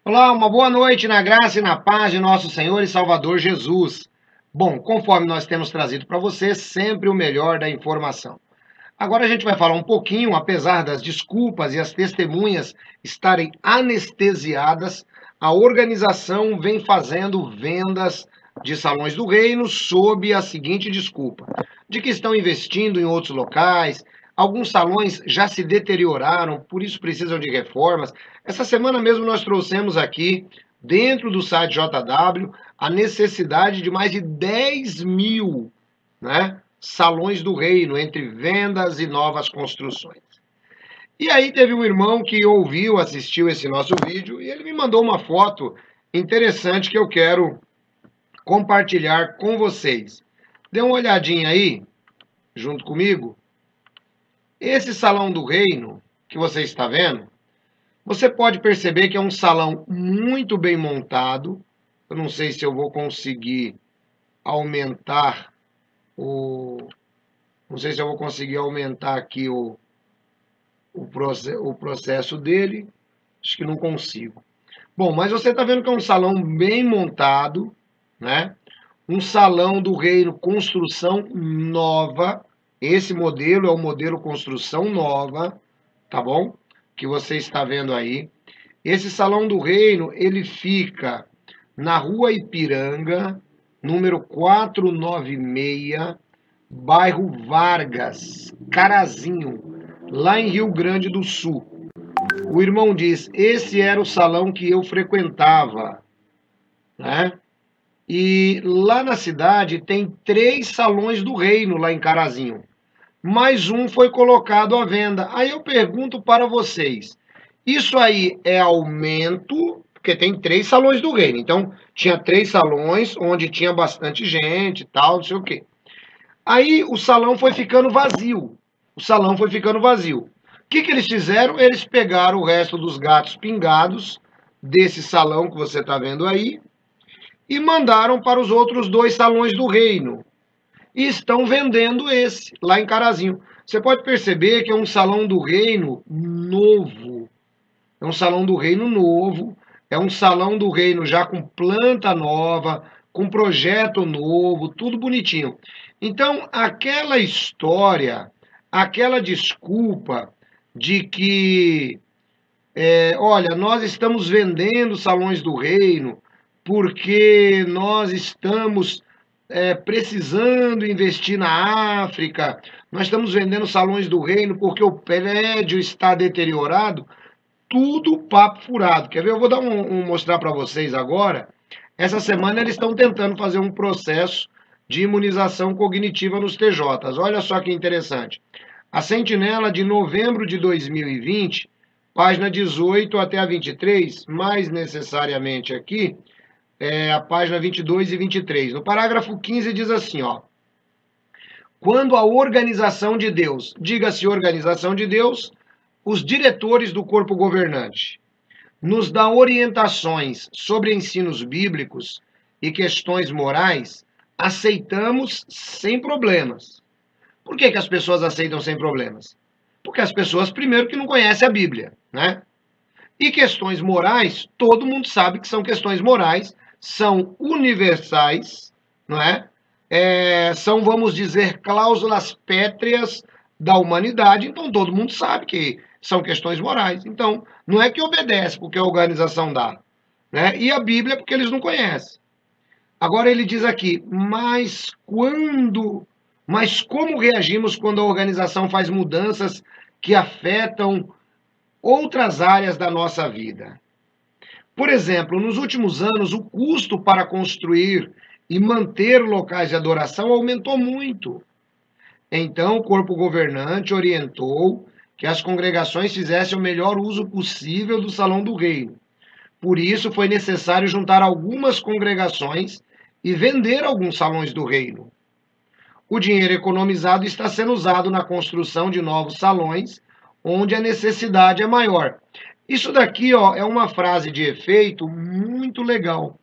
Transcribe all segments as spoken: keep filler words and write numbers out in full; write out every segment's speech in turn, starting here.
Olá, uma boa noite na graça e na paz de nosso Senhor e Salvador Jesus. Bom, conforme nós temos trazido para você, sempre o melhor da informação. Agora a gente vai falar um pouquinho, apesar das desculpas e as testemunhas estarem anestesiadas, a organização vem fazendo vendas de salões do reino sob a seguinte desculpa, de que estão investindo em outros locais. Alguns salões já se deterioraram, por isso precisam de reformas. Essa semana mesmo nós trouxemos aqui, dentro do site J W, a necessidade de mais de dez mil, né, salões do reino, entre vendas e novas construções. E aí teve um irmão que ouviu, assistiu esse nosso vídeo, e ele me mandou uma foto interessante que eu quero compartilhar com vocês. Dê uma olhadinha aí, junto comigo. Esse salão do reino que você está vendo, você pode perceber que é um salão muito bem montado. Eu não sei se eu vou conseguir aumentar o... Não sei se eu vou conseguir aumentar aqui o, o, processo, o processo dele. Acho que não consigo. Bom, mas você está vendo que é um salão bem montado, né? Um salão do reino, construção nova. Esse modelo é o modelo construção nova, tá bom? Que você está vendo aí. Esse salão do reino, ele fica na Rua Ipiranga, número quatrocentos e noventa e seis, bairro Vargas, Carazinho, lá em Rio Grande do Sul. O irmão diz, esse era o salão que eu frequentava, né? E lá na cidade tem três salões do reino lá em Carazinho. Mais um foi colocado à venda. Aí eu pergunto para vocês, isso aí é aumento, porque tem três salões do reino. Então, tinha três salões onde tinha bastante gente e tal, não sei o quê. Aí o salão foi ficando vazio. O salão foi ficando vazio. O que, que eles fizeram? Eles pegaram o resto dos gatos pingados desse salão que você está vendo aí e mandaram para os outros dois salões do reino. E estão vendendo esse, lá em Carazinho. Você pode perceber que é um salão do reino novo. É um salão do reino novo. É um salão do reino já com planta nova, com projeto novo, tudo bonitinho. Então, aquela história, aquela desculpa de que, é, olha, nós estamos vendendo salões do reino porque nós estamos é, precisando investir na África, nós estamos vendendo salões do reino porque o prédio está deteriorado, tudo papo furado. Quer ver? Eu vou dar um, um mostrar para vocês agora. Essa semana eles estão tentando fazer um processo de imunização cognitiva nos T Js. Olha só que interessante. A Sentinela de novembro de dois mil e vinte, página dezoito até a vinte e três, mais necessariamente aqui, é a página vinte e dois e vinte e três. No parágrafo quinze diz assim, ó. Quando a organização de Deus, diga-se organização de Deus, os diretores do corpo governante, nos dá orientações sobre ensinos bíblicos e questões morais, aceitamos sem problemas. Por que, que as pessoas aceitam sem problemas? Porque as pessoas, primeiro, que não conhecem a Bíblia, né? E questões morais, todo mundo sabe que são questões morais, são universais, não é? É, são, vamos dizer, cláusulas pétreas da humanidade, então todo mundo sabe que são questões morais. Então, não é que obedece porque a organização dá, né? E a Bíblia porque eles não conhecem. Agora ele diz aqui, mas quando, mas como reagimos quando a organização faz mudanças que afetam outras áreas da nossa vida? Por exemplo, nos últimos anos, o custo para construir e manter locais de adoração aumentou muito. Então, o corpo governante orientou que as congregações fizessem o melhor uso possível do Salão do Reino. Por isso, foi necessário juntar algumas congregações e vender alguns salões do reino. O dinheiro economizado está sendo usado na construção de novos salões, onde a necessidade é maior. Isso daqui, ó, é uma frase de efeito muito legal.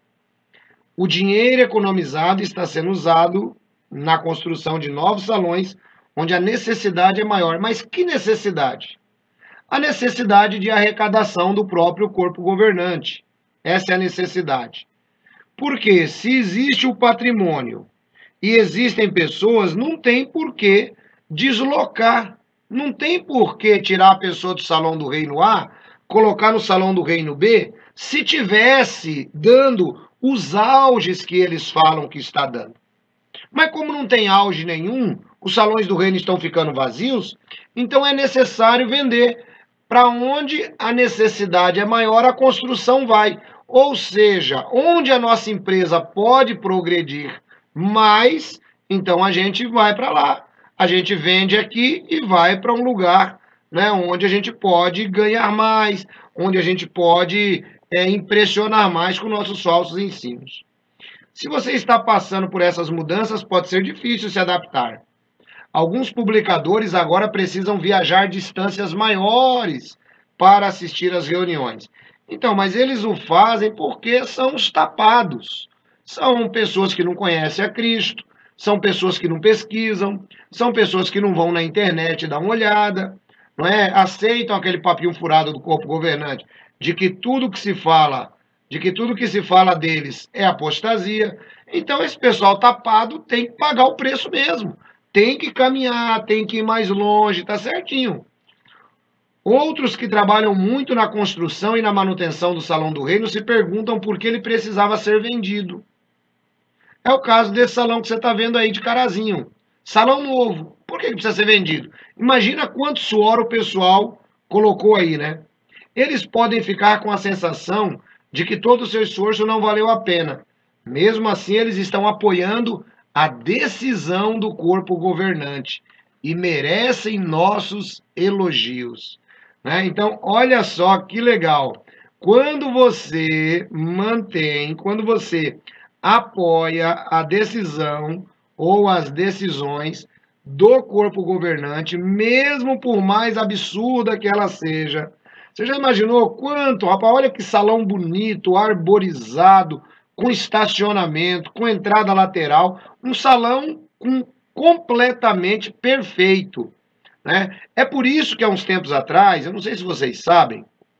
O dinheiro economizado está sendo usado na construção de novos salões, onde a necessidade é maior. Mas que necessidade? A necessidade de arrecadação do próprio corpo governante. Essa é a necessidade. Porque se existe o patrimônio e existem pessoas, não tem por que deslocar. Não tem por que tirar a pessoa do salão do reino A, colocar no salão do reino B, se tivesse dando os auges que eles falam que está dando. Mas como não tem auge nenhum, os salões do reino estão ficando vazios, então é necessário vender. Para onde a necessidade é maior, a construção vai. Ou seja, onde a nossa empresa pode progredir mais, então a gente vai para lá. A gente vende aqui e vai para um lugar, né, onde a gente pode ganhar mais, onde a gente pode é, impressionar mais com nossos falsos ensinos. Se você está passando por essas mudanças, pode ser difícil se adaptar. Alguns publicadores agora precisam viajar distâncias maiores para assistir às reuniões. Então, mas eles o fazem porque são os tapados. São pessoas que não conhecem a Cristo, são pessoas que não pesquisam, são pessoas que não vão na internet dar uma olhada, não é? Aceitam aquele papinho furado do corpo governante de que tudo que se fala, de que tudo que se fala deles é apostasia. Então, esse pessoal tapado tem que pagar o preço mesmo. Tem que caminhar, tem que ir mais longe, tá certinho. Outros que trabalham muito na construção e na manutenção do Salão do Reino se perguntam por que ele precisava ser vendido. É o caso desse salão que você está vendo aí de Carazinho. Salão novo. Por que ele precisa ser vendido? Imagina quanto suor o pessoal colocou aí, né? Eles podem ficar com a sensação de que todo o seu esforço não valeu a pena. Mesmo assim, eles estão apoiando a decisão do corpo governante e merecem nossos elogios. Né? Então, olha só que legal. Quando você mantém, quando você apoia a decisão ou as decisões do corpo governante, mesmo por mais absurda que ela seja. Você já imaginou quanto? Rapaz, olha que salão bonito, arborizado, com estacionamento, com entrada lateral, um salão com, completamente perfeito. Né? É por isso que há uns tempos atrás, eu não sei se vocês sabem,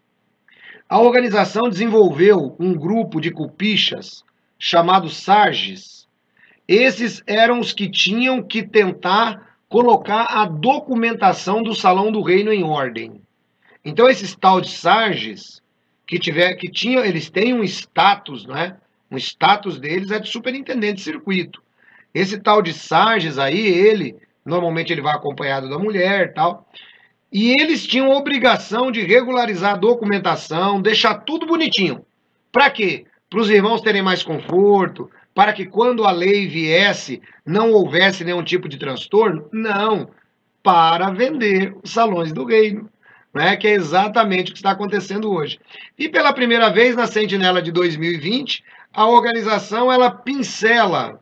a organização desenvolveu um grupo de cupichas chamado Sarges. Esses eram os que tinham que tentar colocar a documentação do Salão do Reino em ordem. Então esses tal de Sarges, que, tiver, que tinham, eles têm um status, né? O status deles é de superintendente de circuito. Esse tal de Sarges aí, ele, normalmente ele vai acompanhado da mulher e tal, e eles tinham a obrigação de regularizar a documentação, deixar tudo bonitinho. Para quê? Para os irmãos terem mais conforto, para que quando a lei viesse, não houvesse nenhum tipo de transtorno? Não, para vender os salões do reino. Né, que é exatamente o que está acontecendo hoje. E pela primeira vez, na Sentinela de dois mil e vinte, a organização ela pincela,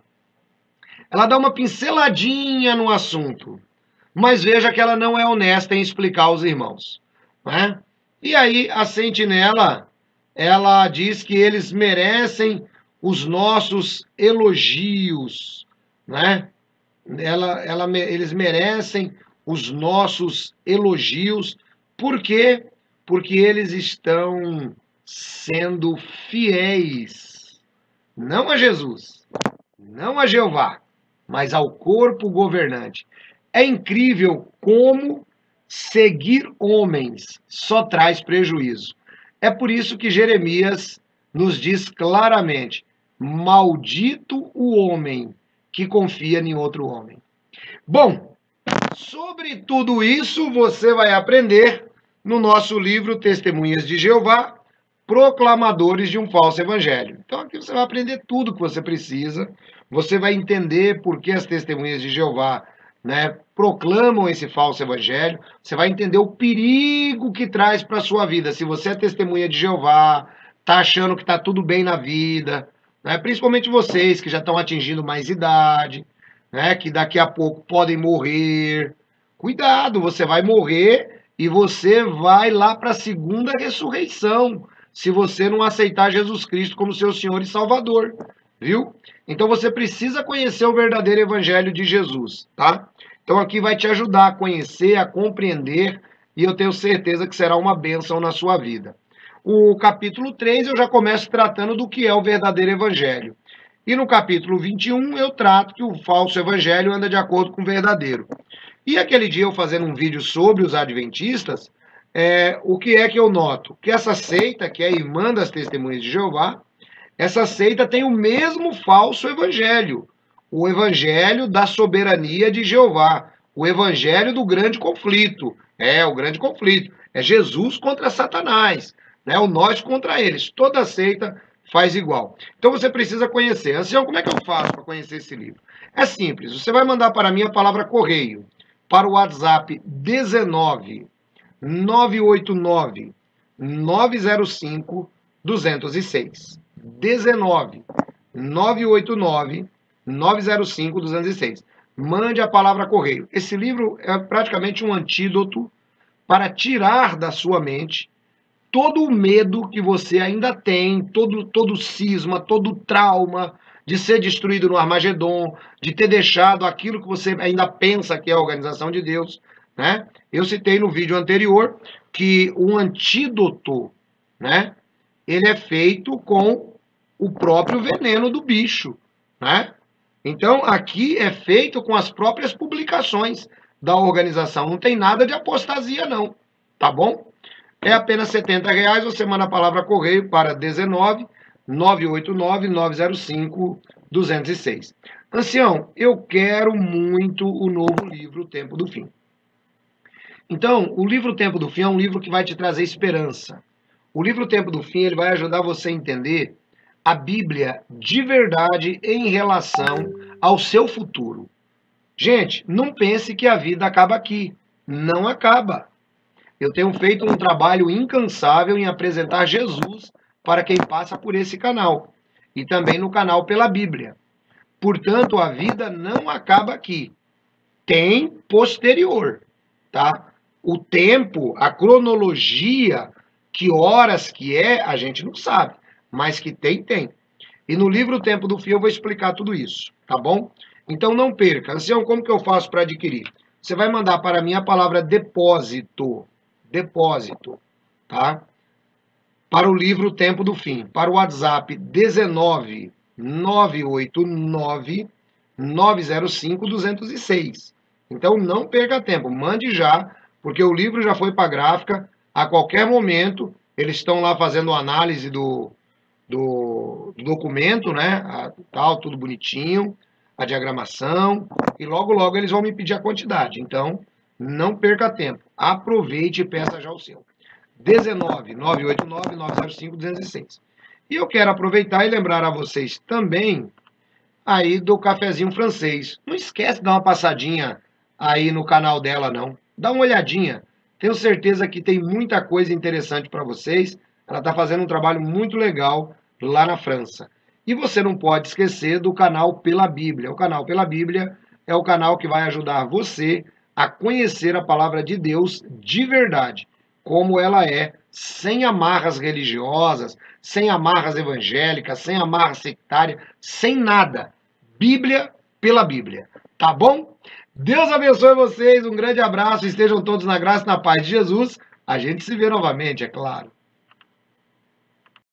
ela dá uma pinceladinha no assunto, mas veja que ela não é honesta em explicar aos irmãos. Né? E aí a Sentinela, ela diz que eles merecem os nossos elogios, né? ela, ela, eles merecem os nossos elogios. Por quê? Porque eles estão sendo fiéis, não a Jesus, não a Jeová, mas ao corpo governante. É incrível como seguir homens só traz prejuízo. É por isso que Jeremias nos diz claramente: maldito o homem que confia em outro homem. Bom, sobre tudo isso você vai aprender no nosso livro Testemunhas de Jeová, Proclamadores de um Falso Evangelho. Então aqui você vai aprender tudo o que você precisa, você vai entender por que as Testemunhas de Jeová, né, proclamam esse falso evangelho, você vai entender o perigo que traz para a sua vida. Se você é testemunha de Jeová, está achando que está tudo bem na vida, né, principalmente vocês que já estão atingindo mais idade, né, que daqui a pouco podem morrer. Cuidado, você vai morrer e você vai lá para a segunda ressurreição, se você não aceitar Jesus Cristo como seu Senhor e Salvador, viu? Então você precisa conhecer o verdadeiro evangelho de Jesus, tá? Então aqui vai te ajudar a conhecer, a compreender, e eu tenho certeza que será uma bênção na sua vida. O capítulo três eu já começo tratando do que é o verdadeiro evangelho. E no capítulo vinte e um eu trato que o falso evangelho anda de acordo com o verdadeiro. E aquele dia eu fazendo um vídeo sobre os adventistas, é, o que é que eu noto? Que essa seita, que é a irmã das Testemunhas de Jeová, essa seita tem o mesmo falso evangelho. O evangelho da soberania de Jeová. O evangelho do grande conflito. É, o grande conflito. É Jesus contra Satanás. Né? O nós contra eles. Toda seita faz igual. Então você precisa conhecer. Ancião, como é que eu faço para conhecer esse livro? É simples. Você vai mandar para mim a palavra correio. Para o WhatsApp dezenove, nove oito nove, nove zero cinco, dois zero seis. dezenove, nove oito nove, nove zero cinco, dois zero seis. Mande a palavra correio. Esse livro é praticamente um antídoto para tirar da sua mente todo o medo que você ainda tem, todo, todo cisma, todo trauma de ser destruído no Armagedon, de ter deixado aquilo que você ainda pensa que é a organização de Deus. Né? Eu citei no vídeo anterior que o antídoto, né, ele é feito com o próprio veneno do bicho. Né? Então, aqui é feito com as próprias publicações da organização. Não tem nada de apostasia, não. Tá bom? É apenas setenta reais. Você manda a palavra correio para dezenove, nove oito nove, nove zero cinco, dois zero seis. Ancião, eu quero muito o novo livro O Tempo do Fim. Então, o livro O Tempo do Fim é um livro que vai te trazer esperança. O livro O Tempo do Fim ele vai ajudar você a entender a Bíblia de verdade em relação ao seu futuro. Gente, não pense que a vida acaba aqui. Não acaba. Eu tenho feito um trabalho incansável em apresentar Jesus para quem passa por esse canal. E também no canal Pela Bíblia. Portanto, a vida não acaba aqui. Tem posterior, tá? O tempo, a cronologia, que horas que é, a gente não sabe. Mas que tem, tem. E no livro O Tempo do Fim eu vou explicar tudo isso, tá bom? Então não perca. Ancião, como que eu faço para adquirir? Você vai mandar para mim a palavra depósito. Depósito, tá? Para o livro O Tempo do Fim. Para o WhatsApp dezenove, nove oito nove, nove zero cinco, dois zero seis. Então não perca tempo, mande já, porque o livro já foi para a gráfica. A qualquer momento, eles estão lá fazendo análise do, do, do documento, né? A, tal, tudo bonitinho, a diagramação, e logo, logo eles vão me pedir a quantidade. Então, não perca tempo. Aproveite e peça já o seu. dezenove, nove oito nove, nove zero cinco, dois zero seis. E eu quero aproveitar e lembrar a vocês também aí do cafezinho francês. Não esquece de dar uma passadinha aí no canal dela, não. Dá uma olhadinha. Tenho certeza que tem muita coisa interessante para vocês. Ela está fazendo um trabalho muito legal lá na França. E você não pode esquecer do canal Pela Bíblia. O canal Pela Bíblia é o canal que vai ajudar você a conhecer a palavra de Deus de verdade, como ela é, sem amarras religiosas, sem amarras evangélicas, sem amarras sectárias, sem nada. Bíblia pela Bíblia. Tá bom? Deus abençoe vocês, um grande abraço, estejam todos na graça e na paz de Jesus. A gente se vê novamente, é claro.